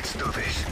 Let's do this.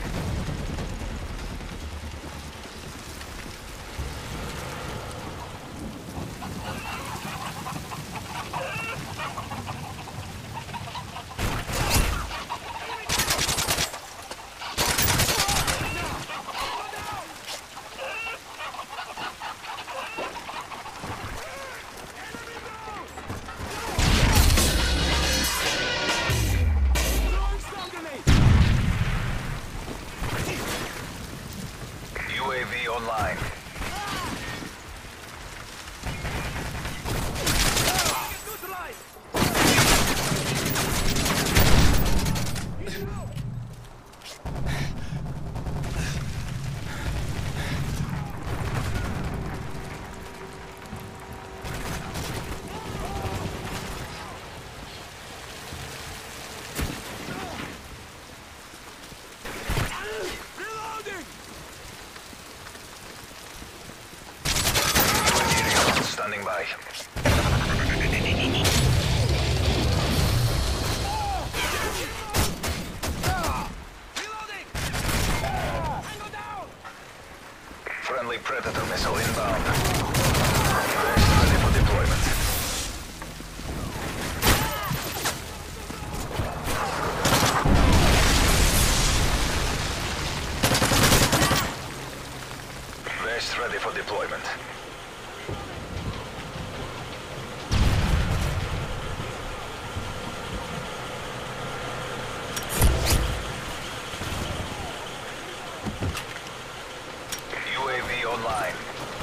UAV online. Standing by. Friendly Predator missile inbound. Ready for deployment. Vest ready for deployment. UAV online.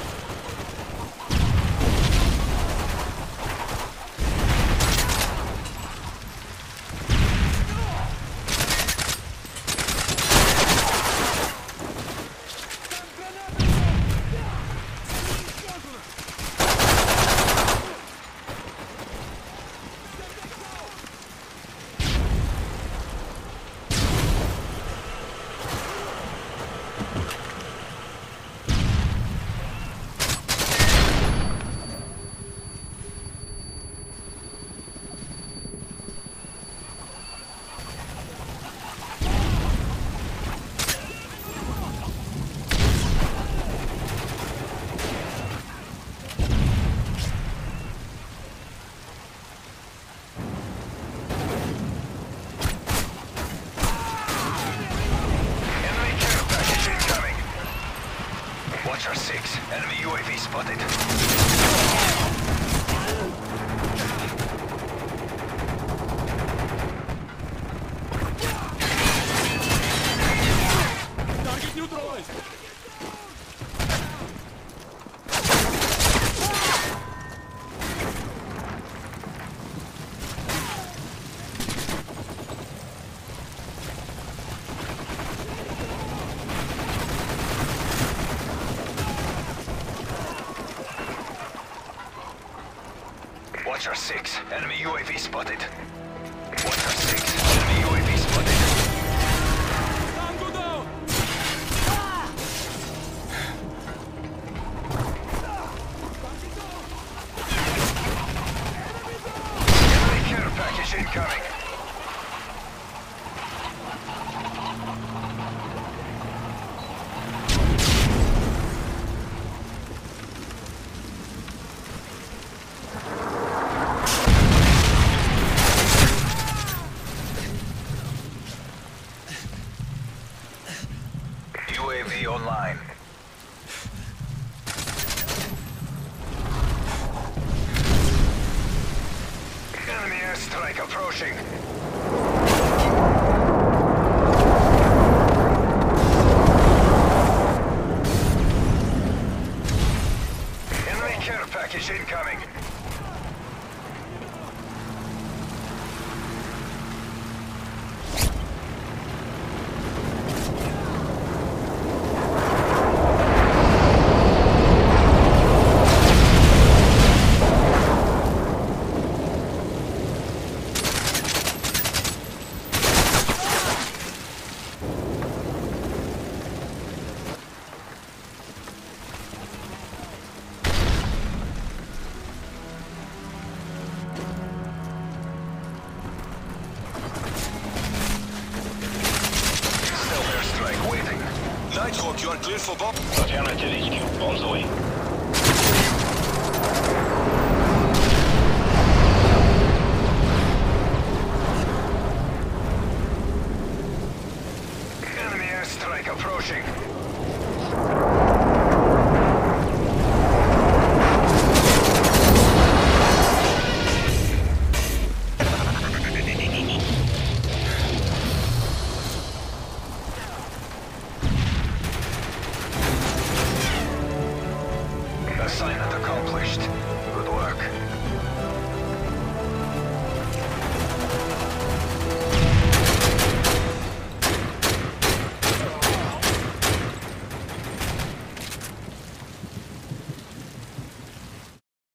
Watcher 6, enemy UAV spotted. Target neutralized! Watcher 6, enemy UAV spotted. Watcher 6, enemy UAV spotted. Tango down! Enemy care package incoming. UAV online. Enemy airstrike approaching. Enemy care package incoming. Nighthawk, you are clear for bomb. Affirmative HQ. Bombs away.